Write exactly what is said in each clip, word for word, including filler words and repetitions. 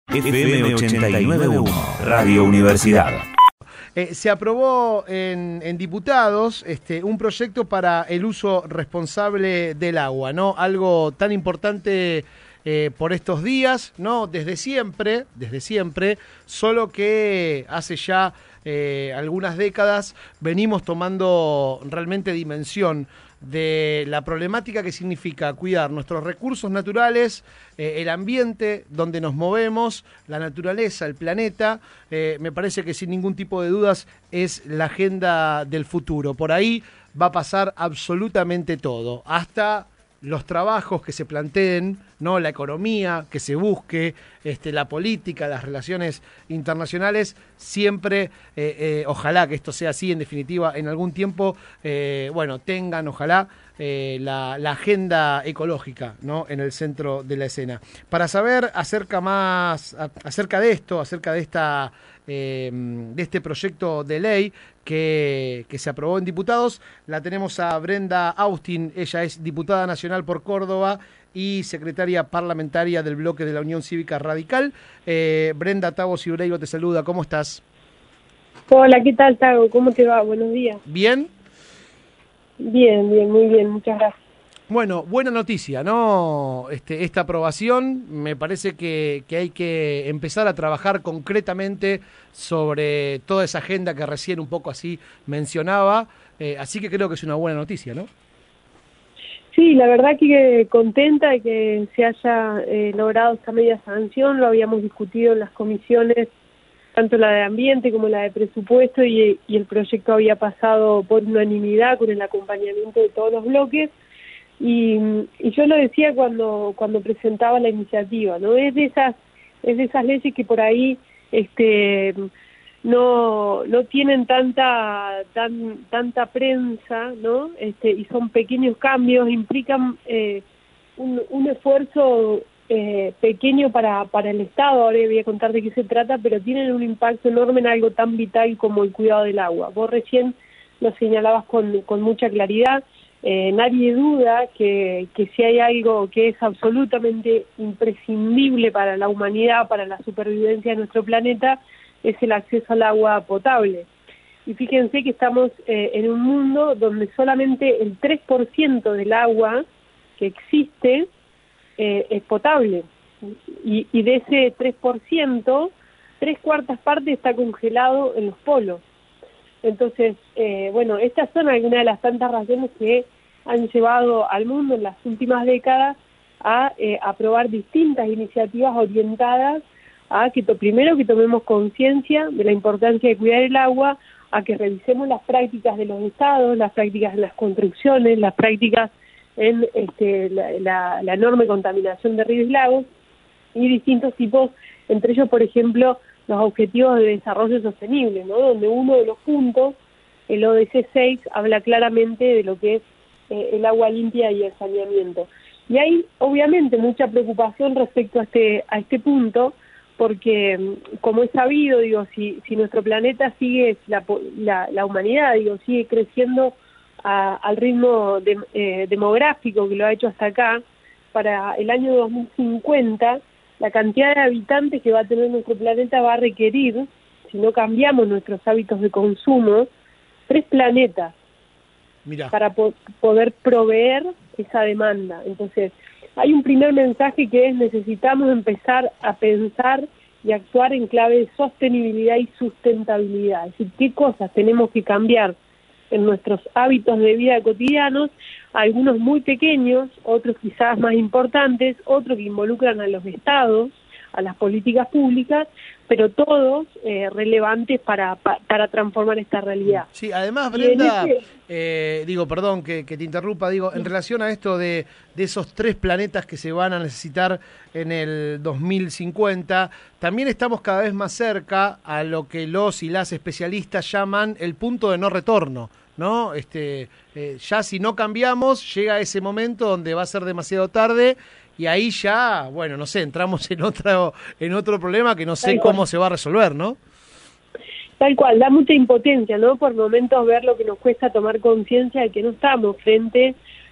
F M ochenta y nueve punto uno, Radio Universidad. Eh, se aprobó en, en diputados este, un proyecto para el uso responsable del agua, ¿no? Algo tan importante eh, por estos días, ¿no? Desde siempre, desde siempre, solo que hace ya eh, algunas décadas venimos tomando realmente dimensión de la problemática que significa cuidar nuestros recursos naturales, eh, el ambiente donde nos movemos, la naturaleza, el planeta. Eh, me parece que sin ningún tipo de dudas es la agenda del futuro. Por ahí va a pasar absolutamente todo, hasta los trabajos que se planteen, ¿no? La economía que se busque, este, la política, las relaciones internacionales, siempre, eh, eh, ojalá que esto sea así, en definitiva, en algún tiempo, eh, bueno, tengan, ojalá, eh, la, la agenda ecológica, ¿no? En el centro de la escena. Para saber acerca más, a, acerca de esto, acerca de esta... Eh, de este proyecto de ley que, que se aprobó en diputados, la tenemos a Brenda Austin. Ella es diputada nacional por Córdoba y secretaria parlamentaria del bloque de la Unión Cívica Radical. Eh, Brenda, Tago Ciureigo te saluda, ¿cómo estás? Hola, ¿qué tal, Tago? ¿Cómo te va? Buenos días. ¿Bien? Bien, bien, muy bien, muchas gracias. Bueno, buena noticia, ¿no? Este, esta aprobación, me parece que, que hay que empezar a trabajar concretamente sobre toda esa agenda que recién un poco así mencionaba, eh, así que creo que es una buena noticia, ¿no? Sí, la verdad que contenta de que se haya eh, logrado esta media sanción. Lo habíamos discutido en las comisiones, tanto la de ambiente como la de presupuesto, y, y el proyecto había pasado por unanimidad con el acompañamiento de todos los bloques. Y, y yo lo decía cuando cuando presentaba la iniciativa, ¿no? Es de esas es de esas leyes que por ahí este no no tienen tanta tan tanta prensa, ¿no? Este y son pequeños cambios, implican eh, un, un esfuerzo eh, pequeño para para el Estado. Ahora voy a contar de qué se trata, pero tienen un impacto enorme en algo tan vital como el cuidado del agua. Vos recién lo señalabas con con mucha claridad. Eh, nadie duda que, que si hay algo que es absolutamente imprescindible para la humanidad, para la supervivencia de nuestro planeta, es el acceso al agua potable. Y fíjense que estamos eh, en un mundo donde solamente el tres por ciento del agua que existe eh, es potable. Y, y de ese tres por ciento, tres cuartas partes está congelado en los polos. Entonces, eh, bueno, estas son algunas de las tantas razones que han llevado al mundo en las últimas décadas a eh, aprobar distintas iniciativas orientadas a que to, primero que tomemos conciencia de la importancia de cuidar el agua, a que revisemos las prácticas de los estados, las prácticas en las construcciones, las prácticas en este, la, la, la enorme contaminación de ríos y lagos, y distintos tipos, entre ellos, por ejemplo, los objetivos de desarrollo sostenible, ¿no? Donde uno de los puntos, el O D C seis, habla claramente de lo que es eh, el agua limpia y el saneamiento. Y hay, obviamente, mucha preocupación respecto a este a este punto, porque, como es sabido, digo, si si nuestro planeta sigue, la, la, la humanidad, digo, sigue creciendo a, al ritmo de, eh, demográfico que lo ha hecho hasta acá, para el año dos mil cincuenta, la cantidad de habitantes que va a tener nuestro planeta va a requerir, si no cambiamos nuestros hábitos de consumo, tres planetas. Mirá. Para po poder proveer esa demanda. Entonces, hay un primer mensaje que es: necesitamos empezar a pensar y actuar en clave de sostenibilidad y sustentabilidad. Es decir, qué cosas tenemos que cambiar en nuestros hábitos de vida cotidianos, algunos muy pequeños, otros quizás más importantes, otros que involucran a los estados, a las políticas públicas, pero todos eh, relevantes para, para para transformar esta realidad. Sí, además, Brenda, este... eh, digo, perdón que, que te interrumpa, digo, en relación a esto de, de esos tres planetas que se van a necesitar en el dos mil cincuenta, también estamos cada vez más cerca a lo que los y las especialistas llaman el punto de no retorno, ¿no? Este, eh, ya si no cambiamos, llega ese momento donde va a ser demasiado tarde. Y ahí ya, bueno, no sé, entramos en otro, en otro problema que no sé cómo se va a resolver, ¿no? Tal cual, da mucha impotencia, ¿no? Por momentos ver lo que nos cuesta tomar conciencia de que no estamos frente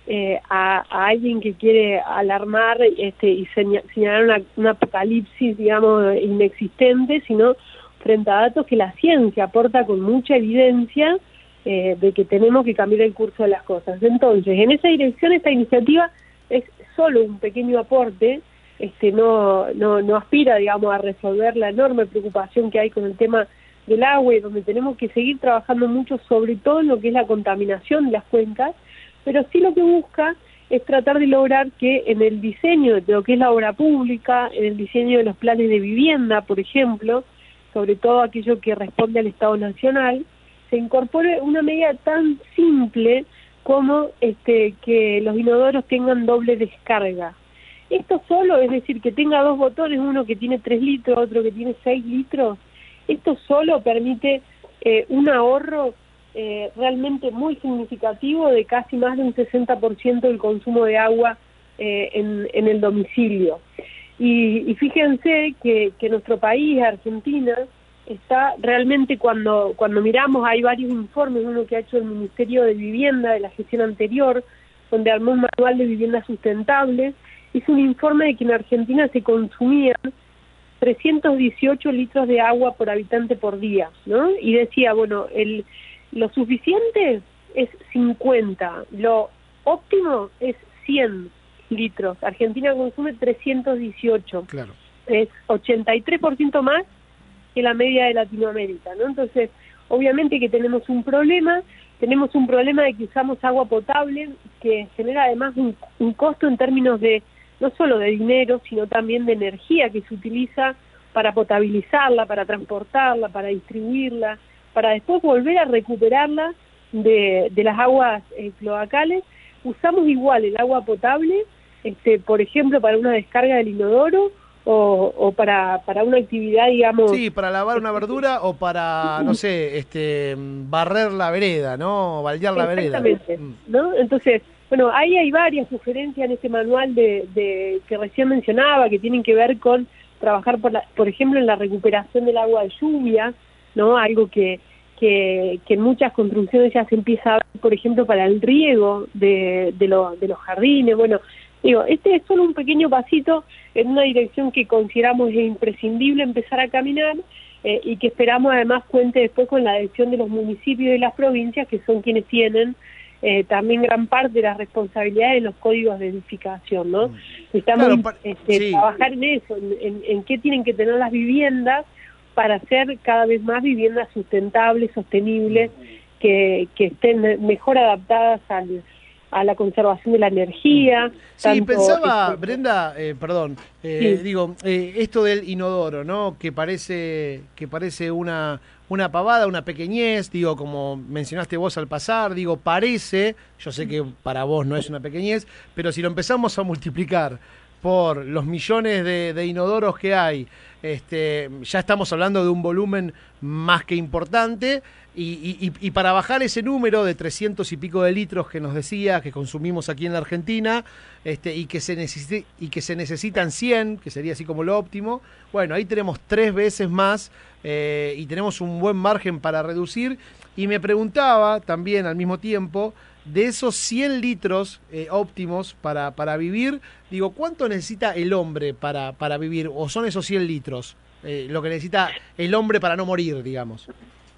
eh, a, a alguien que quiere alarmar este, y señalar una, una apocalipsis, digamos, inexistente, sino frente a datos que la ciencia aporta con mucha evidencia eh, de que tenemos que cambiar el curso de las cosas. Entonces, en esa dirección, esta iniciativa es solo un pequeño aporte, este, no, no, no aspira, digamos, a resolver la enorme preocupación que hay con el tema del agua, y donde tenemos que seguir trabajando mucho, sobre todo en lo que es la contaminación de las cuencas, pero sí lo que busca es tratar de lograr que en el diseño de lo que es la obra pública, en el diseño de los planes de vivienda, por ejemplo, sobre todo aquello que responde al Estado Nacional, se incorpore una medida tan simple como este, que los inodoros tengan doble descarga. Esto solo, es decir, que tenga dos botones, uno que tiene tres litros, otro que tiene seis litros, esto solo permite eh, un ahorro eh, realmente muy significativo de casi más de un sesenta por ciento del consumo de agua eh, en, en el domicilio. Y, y fíjense que, que nuestro país, Argentina, está realmente, cuando, cuando miramos, hay varios informes, uno que ha hecho el Ministerio de Vivienda de la gestión anterior, donde armó un manual de viviendas sustentables, hizo un informe de que en Argentina se consumían trescientos dieciocho litros de agua por habitante por día, ¿no? Y decía, bueno, el lo suficiente es cincuenta, lo óptimo es cien litros. Argentina consume trescientos dieciocho, claro. Es ochenta y tres por ciento más que la media de Latinoamérica, ¿no? Entonces, obviamente que tenemos un problema, tenemos un problema de que usamos agua potable, que genera además un, un costo en términos de, no solo de dinero, sino también de energía que se utiliza para potabilizarla, para transportarla, para distribuirla, para después volver a recuperarla de, de las aguas eh, cloacales. Usamos igual el agua potable, este, por ejemplo, para una descarga del inodoro, o, o para, para una actividad, digamos... Sí, para lavar una verdura o para, no sé, este barrer la vereda, ¿no? Baldear la vereda. Exactamente, ¿no? Entonces, bueno, ahí hay varias sugerencias en este manual de, de que recién mencionaba, que tienen que ver con trabajar, por, la, por ejemplo, en la recuperación del agua de lluvia, ¿no? Algo que, que, que en muchas construcciones ya se empieza a ver, por ejemplo, para el riego de, de, lo, de los jardines. Bueno, digo, este es solo un pequeño pasito en una dirección que consideramos imprescindible empezar a caminar, eh, y que esperamos además cuente después con la adhesión de los municipios y las provincias, que son quienes tienen eh, también gran parte de las responsabilidades de los códigos de edificación, ¿no? Necesitamos claro, este, sí. trabajar en eso, en, en, en qué tienen que tener las viviendas para hacer cada vez más viviendas sustentables, sostenibles, que, que estén mejor adaptadas al, a la conservación de la energía. Sí, tanto, pensaba, este, Brenda, eh, perdón, eh, sí. digo, eh, esto del inodoro, ¿no? Que parece que parece una, una pavada, una pequeñez, digo, como mencionaste vos al pasar, digo, parece, yo sé que para vos no es una pequeñez, pero si lo empezamos a multiplicar por los millones de, de inodoros que hay, este, ya estamos hablando de un volumen más que importante, y, y, y para bajar ese número de trescientos y pico de litros que nos decía que consumimos aquí en la Argentina, este, y que se necesi- y que se necesitan cien, que sería así como lo óptimo, bueno, ahí tenemos tres veces más, eh, y tenemos un buen margen para reducir. Y me preguntaba también al mismo tiempo, de esos cien litros eh, óptimos para, para vivir, digo, ¿cuánto necesita el hombre para, para vivir? ¿O son esos cien litros eh, lo que necesita el hombre para no morir, digamos?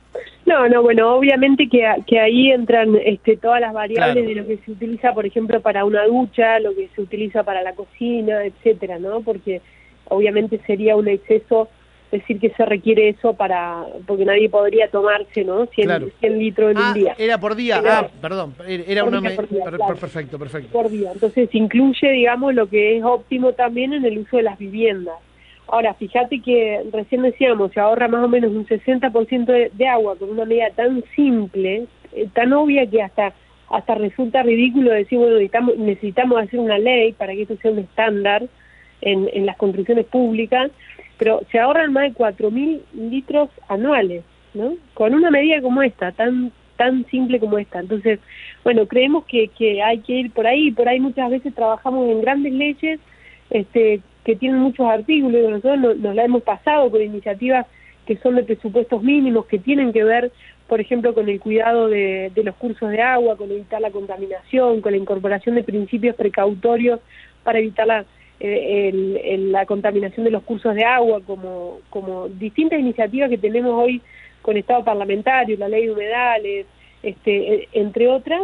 No, no, bueno, obviamente que, que ahí entran este, todas las variables claro. de lo que se utiliza, por ejemplo, para una ducha, lo que se utiliza para la cocina, etcétera, ¿no? Porque obviamente sería un exceso decir que se requiere eso para, porque nadie podría tomarse, ¿no? cien, claro. cien litros en ah, un día. Era por día, era, ah, perdón, era una... Día, me... por día, per, claro. Perfecto, perfecto. Por día, entonces incluye, digamos, lo que es óptimo también en el uso de las viviendas. Ahora, fíjate que recién decíamos, se ahorra más o menos un sesenta por ciento de, de agua con una medida tan simple, eh, tan obvia que hasta hasta resulta ridículo decir, bueno, necesitamos, necesitamos hacer una ley para que esto sea un estándar en, en las construcciones públicas, pero se ahorran más de cuatro mil litros anuales, ¿no? Con una medida como esta, tan tan simple como esta. Entonces, bueno, creemos que, que hay que ir por ahí, por ahí muchas veces trabajamos en grandes leyes, este que tienen muchos artículos, y nosotros nos, nos la hemos pasado con iniciativas que son de presupuestos mínimos, que tienen que ver por ejemplo, con el cuidado de, de los cursos de agua, con evitar la contaminación, con la incorporación de principios precautorios para evitar la, eh, el, el, la contaminación de los cursos de agua, como, como distintas iniciativas que tenemos hoy con Estado parlamentario, la ley de humedales, este, entre otras,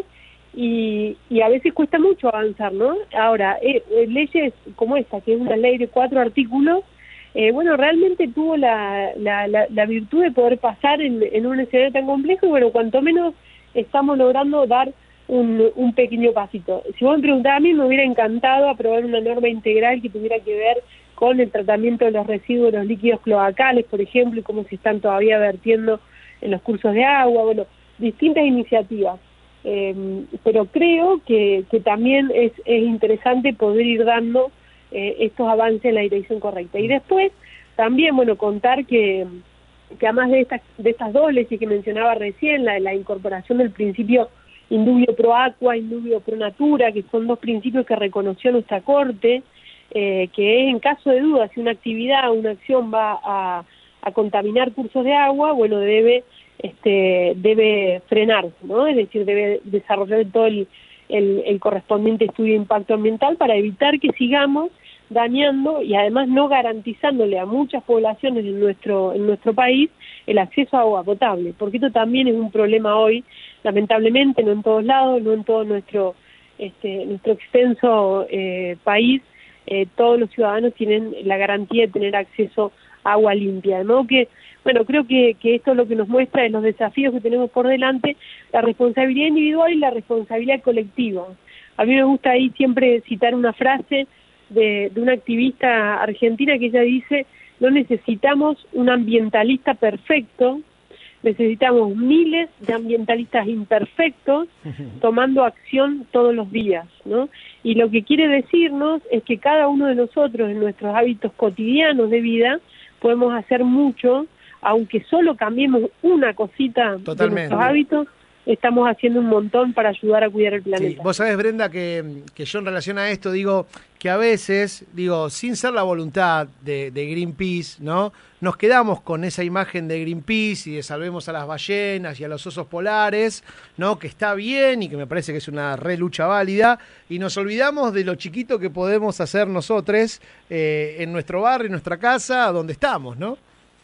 y, y a veces cuesta mucho avanzar, ¿no? Ahora, eh, leyes como esta, que es una ley de cuatro artículos, eh, bueno, realmente tuvo la, la, la, la virtud de poder pasar en, en un escenario tan complejo, y bueno, cuanto menos estamos logrando dar un, un pequeño pasito. Si vos me preguntás a mí, me hubiera encantado aprobar una norma integral que tuviera que ver con el tratamiento de los residuos de los líquidos cloacales, por ejemplo, y cómo se están todavía vertiendo en los cursos de agua, bueno, distintas iniciativas. Eh, pero creo que, que también es, es interesante poder ir dando eh, estos avances en la dirección correcta. Y después, también, bueno, contar que, que además de estas, de estas dos leyes que mencionaba recién, la, la incorporación del principio indubio pro aqua, indubio pro natura, que son dos principios que reconoció nuestra Corte, eh, que es en caso de duda, si una actividad, una acción va a, a contaminar cursos de agua, bueno, debe este debe frenarse, ¿no? Es decir, debe desarrollar todo el, el, el correspondiente estudio de impacto ambiental para evitar que sigamos dañando y además no garantizándole a muchas poblaciones en nuestro en nuestro país el acceso a agua potable, porque esto también es un problema hoy, lamentablemente, no en todos lados, no en todo nuestro este nuestro extenso eh, país, eh, todos los ciudadanos tienen la garantía de tener acceso a agua limpia, de modo que bueno, creo que, que esto lo que nos muestra es los desafíos que tenemos por delante, la responsabilidad individual y la responsabilidad colectiva. A mí me gusta ahí siempre citar una frase de, de una activista argentina que ella dice: no necesitamos un ambientalista perfecto, necesitamos miles de ambientalistas imperfectos tomando acción todos los días, ¿no? Y lo que quiere decirnos es que cada uno de nosotros en nuestros hábitos cotidianos de vida podemos hacer mucho. Aunque solo cambiemos una cosita Totalmente. de nuestros hábitos, estamos haciendo un montón para ayudar a cuidar el planeta. Sí. Vos sabés, Brenda, que, que yo en relación a esto digo que a veces, digo, sin ser la voluntad de, de Greenpeace, ¿no? Nos quedamos con esa imagen de Greenpeace y de salvemos a las ballenas y a los osos polares, ¿no? Que está bien y que me parece que es una re lucha válida, y nos olvidamos de lo chiquito que podemos hacer nosotros eh, en nuestro barrio, en nuestra casa, donde estamos, ¿no?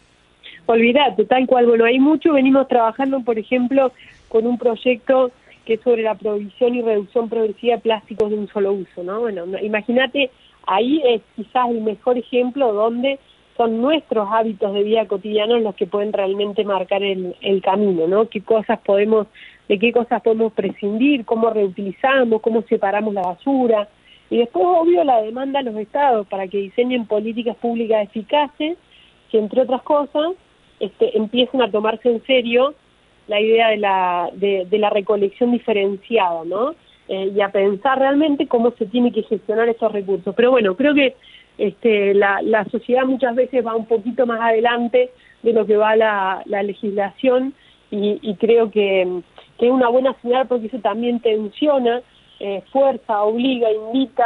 Olvídate, tal cual. Bueno, hay mucho, venimos trabajando, por ejemplo, con un proyecto que es sobre la prohibición y reducción progresiva de plásticos de un solo uso, ¿no? Bueno, imagínate, ahí es quizás el mejor ejemplo donde son nuestros hábitos de vida cotidianos los que pueden realmente marcar el, el camino, ¿no? Qué cosas podemos, de qué cosas podemos prescindir, cómo reutilizamos, cómo separamos la basura. Y después, obvio, la demanda a los estados para que diseñen políticas públicas eficaces que, entre otras cosas, Este, empiecen a tomarse en serio la idea de la de, de la recolección diferenciada, ¿no? Eh, y a pensar realmente cómo se tiene que gestionar esos recursos. Pero bueno, creo que este, la, la sociedad muchas veces va un poquito más adelante de lo que va la, la legislación y, y creo que, que es una buena señal porque eso también tensiona, eh, fuerza, obliga, invita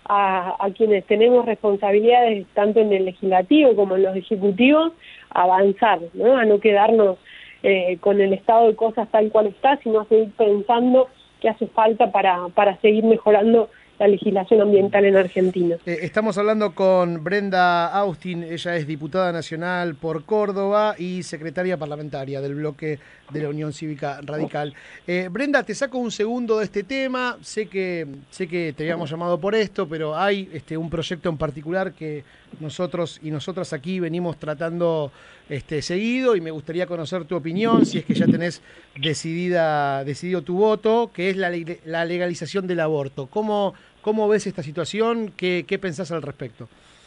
a, a quienes tenemos responsabilidades tanto en el legislativo como en los ejecutivos a avanzar, ¿no? A no quedarnos eh, con el estado de cosas tal cual está, sino a seguir pensando qué hace falta para, para seguir mejorando la legislación ambiental en Argentina. Eh, estamos hablando con Brenda Austin, ella es diputada nacional por Córdoba y secretaria parlamentaria del bloque de la Unión Cívica Radical. Eh, Brenda, te saco un segundo de este tema, sé que sé que te habíamos llamado por esto, pero hay este, un proyecto en particular que nosotros y nosotras aquí venimos tratando este, seguido y me gustaría conocer tu opinión, si es que ya tenés decidida, decidido tu voto, que es la, la legalización del aborto. ¿Cómo, cómo ves esta situación? ¿Qué, qué pensás al respecto?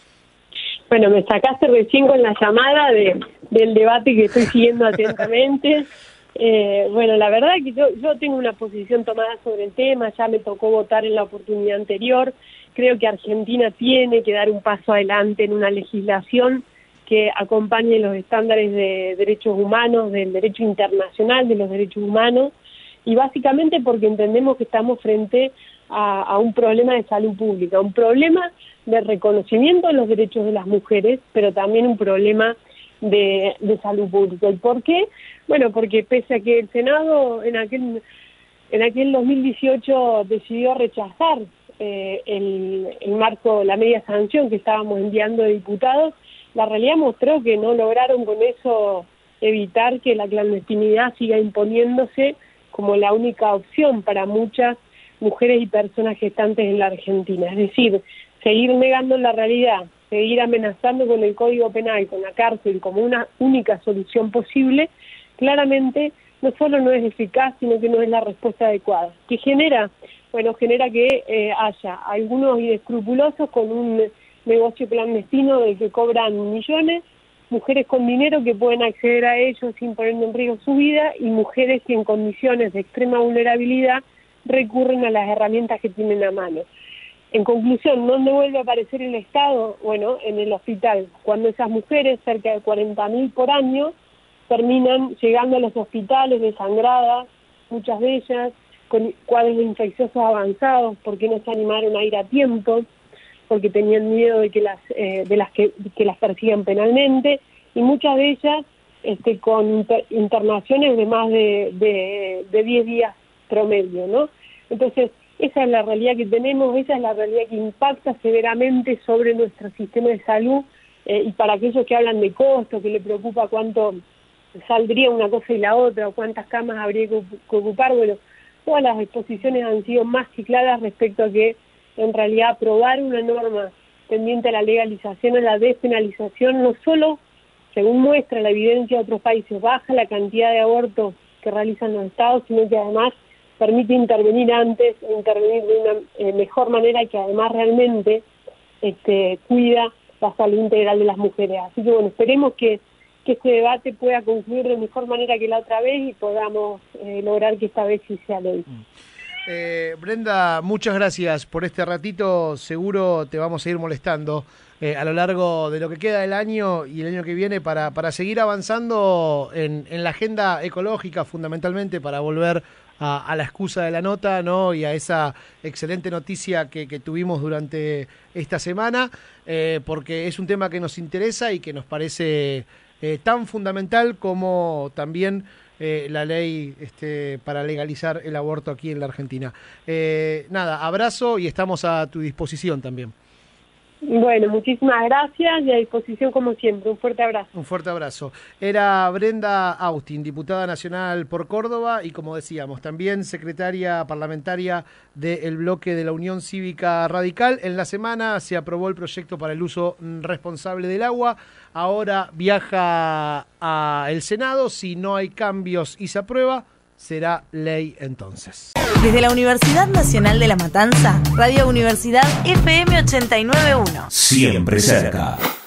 Bueno, me sacaste recién con la llamada de, del debate que estoy siguiendo atentamente. Eh, bueno, la verdad que yo, yo tengo una posición tomada sobre el tema, ya me tocó votar en la oportunidad anterior. Creo que Argentina tiene que dar un paso adelante en una legislación que acompañe los estándares de derechos humanos, del derecho internacional de los derechos humanos, y básicamente porque entendemos que estamos frente a, a un problema de salud pública, un problema de reconocimiento de los derechos de las mujeres, pero también un problema de, de salud pública. ¿Y por qué? Bueno, porque pese a que el Senado en aquel, en aquel dos mil dieciocho decidió rechazar eh, el, el marco, la media sanción que estábamos enviando de diputados, la realidad mostró que no lograron con eso evitar que la clandestinidad siga imponiéndose como la única opción para muchas mujeres y personas gestantes en la Argentina. Es decir, seguir negando la realidad, seguir amenazando con el Código Penal, con la cárcel como una única solución posible, claramente no solo no es eficaz, sino que no es la respuesta adecuada. ¿Qué genera? Bueno, genera que eh, haya algunos inescrupulosos con un negocio clandestino del que cobran millones, mujeres con dinero que pueden acceder a ellos sin poner en riesgo su vida, y mujeres que en condiciones de extrema vulnerabilidad recurren a las herramientas que tienen a mano. En conclusión, ¿dónde vuelve a aparecer el Estado? Bueno, en el hospital, cuando esas mujeres, cerca de cuarenta mil por año, terminan llegando a los hospitales desangradas, muchas de ellas con cuadros infecciosos avanzados, porque no se animaron a ir a tiempo, porque tenían miedo de que las eh, de las que, que las persigan penalmente, y muchas de ellas este, con inter, internaciones de más de, de, de diez días promedio, ¿no? Entonces, esa es la realidad que tenemos, esa es la realidad que impacta severamente sobre nuestro sistema de salud, eh, y para aquellos que hablan de costo, que le preocupa cuánto saldría una cosa y la otra, o cuántas camas habría que ocupar, bueno, todas las exposiciones han sido más que claras respecto a que en realidad aprobar una norma tendiente a la legalización, a la despenalización, no solo, según muestra la evidencia de otros países, baja la cantidad de abortos que realizan los estados, sino que además permite intervenir antes, intervenir de una eh, mejor manera, y que además realmente este, cuida la salud integral de las mujeres. Así que bueno, esperemos que, que este debate pueda concluir de mejor manera que la otra vez y podamos eh, lograr que esta vez sí sea ley. Eh, Brenda, muchas gracias por este ratito. Seguro te vamos a ir molestando eh, a lo largo de lo que queda del año y el año que viene para, para seguir avanzando en, en la agenda ecológica, fundamentalmente para volver a, a la excusa de la nota, ¿no? Y a esa excelente noticia que, que tuvimos durante esta semana, eh, porque es un tema que nos interesa y que nos parece eh, tan fundamental como también Eh, la ley este, para legalizar el aborto aquí en la Argentina. Eh, nada, abrazo y estamos a tu disposición también. Bueno, muchísimas gracias y a disposición como siempre. Un fuerte abrazo. Un fuerte abrazo. Era Brenda Austin, diputada nacional por Córdoba y, como decíamos, también secretaria parlamentaria del bloque de la Unión Cívica Radical. En la semana se aprobó el proyecto para el uso responsable del agua. Ahora viaja al Senado. Si no hay cambios y se aprueba, será ley entonces. Desde la Universidad Nacional de La Matanza, Radio Universidad F M ochenta y nueve punto uno. Siempre cerca.